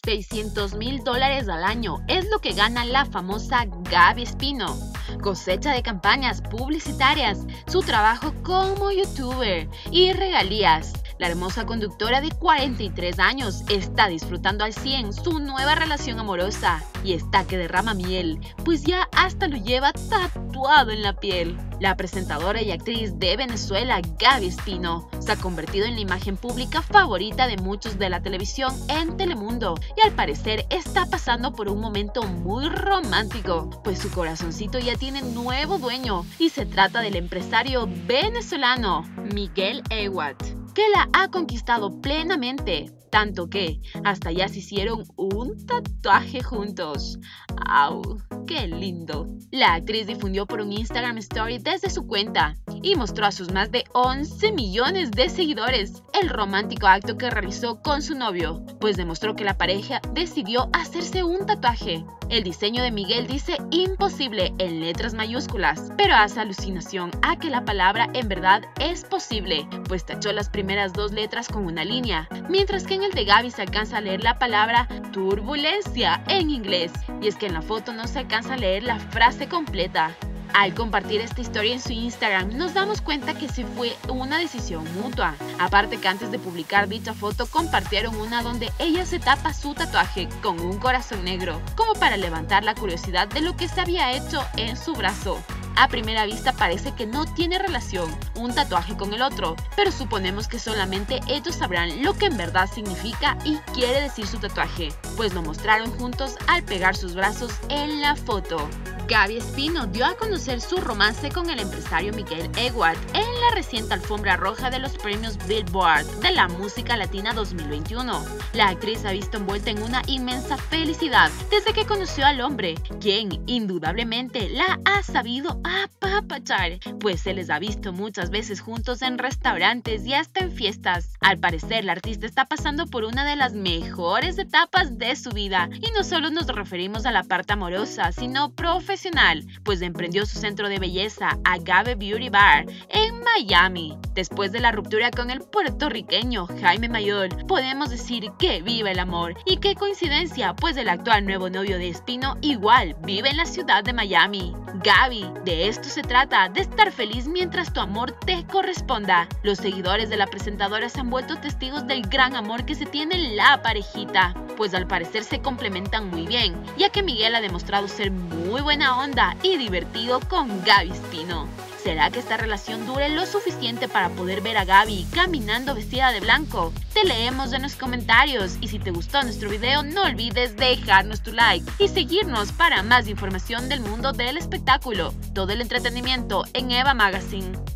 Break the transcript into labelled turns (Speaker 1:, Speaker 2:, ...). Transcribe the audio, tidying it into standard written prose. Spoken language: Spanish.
Speaker 1: $600,000 al año es lo que gana la famosa Gaby Espino. Cosecha de campañas publicitarias, su trabajo como youtuber y regalías. La hermosa conductora de 43 años está disfrutando al 100 su nueva relación amorosa y está que derrama miel, pues ya hasta lo lleva tatuado en la piel. La presentadora y actriz de Venezuela, Gaby Espino, se ha convertido en la imagen pública favorita de muchos de la televisión en Telemundo y al parecer está pasando por un momento muy romántico, pues su corazoncito ya tiene nuevo dueño y se trata del empresario venezolano Miguel Eguat, que la ha conquistado plenamente, tanto que hasta ya se hicieron un tatuaje juntos. ¡Au! ¡Qué lindo! La actriz difundió por un Instagram Story desde su cuenta y mostró a sus más de 11 millones de seguidores el romántico acto que realizó con su novio, pues demostró que la pareja decidió hacerse un tatuaje. El diseño de Miguel dice imposible en letras mayúsculas, pero hace alucinación a que la palabra en verdad es posible, pues tachó las primeras dos letras con una línea, mientras que en el de Gaby se alcanza a leer la palabra turbulencia en inglés, y es que en la foto no se alcanza a leer la frase completa. Al compartir esta historia en su Instagram, nos damos cuenta que sí fue una decisión mutua. Aparte que antes de publicar dicha foto, compartieron una donde ella se tapa su tatuaje con un corazón negro, como para levantar la curiosidad de lo que se había hecho en su brazo. A primera vista parece que no tiene relación un tatuaje con el otro, pero suponemos que solamente ellos sabrán lo que en verdad significa y quiere decir su tatuaje, pues lo mostraron juntos al pegar sus brazos en la foto. Gaby Espino dio a conocer su romance con el empresario Miguel Eguat en la reciente alfombra roja de los premios Billboard de la música latina 2021. La actriz ha visto envuelta en una inmensa felicidad desde que conoció al hombre, quien indudablemente la ha sabido apapachar, pues se les ha visto muchas veces juntos en restaurantes y hasta en fiestas. Al parecer, la artista está pasando por una de las mejores etapas de su vida, y no solo nos referimos a la parte amorosa, sino profesional, pues emprendió su centro de belleza, Agave Beauty Bar, en Miami. Después de la ruptura con el puertorriqueño Jaime Mayor, podemos decir que vive el amor, y qué coincidencia, pues el actual nuevo novio de Espino igual vive en la ciudad de Miami. Gaby, de esto se trata, de estar feliz mientras tu amor te corresponda. Los seguidores de la presentadora se han vuelto testigos del gran amor que se tiene la parejita, pues al parecer se complementan muy bien, ya que Miguel ha demostrado ser muy buena onda y divertido con Gaby Espino. ¿Será que esta relación dure lo suficiente para poder ver a Gaby caminando vestida de blanco? Te leemos en los comentarios, y si te gustó nuestro video no olvides dejarnos tu like y seguirnos para más información del mundo del espectáculo. Todo el entretenimiento en Eva Magazine.